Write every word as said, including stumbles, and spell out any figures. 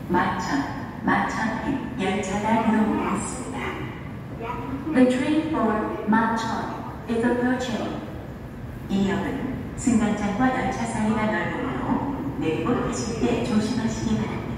마천, 마천행 열차가 들어오고 있습니다. The train for Machon is approaching. 이 역은 승강장과 열차 사이가 넓으므로 내리고 타실 때 조심하시기 바랍니다.